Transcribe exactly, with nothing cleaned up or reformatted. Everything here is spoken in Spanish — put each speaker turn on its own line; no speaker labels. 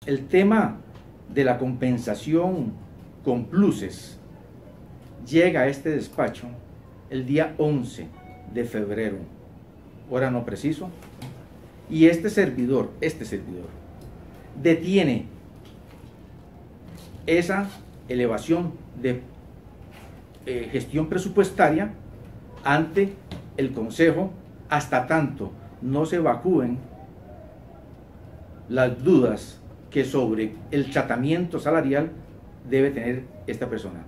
El tema de la compensación con pluses llega a este despacho el día once de febrero, hora no preciso, y este servidor, este servidor, detiene esa elevación de eh, gestión presupuestaria ante el Consejo hasta tanto no se evacúen las dudas que sobre el tratamiento salarial debe tener esta persona.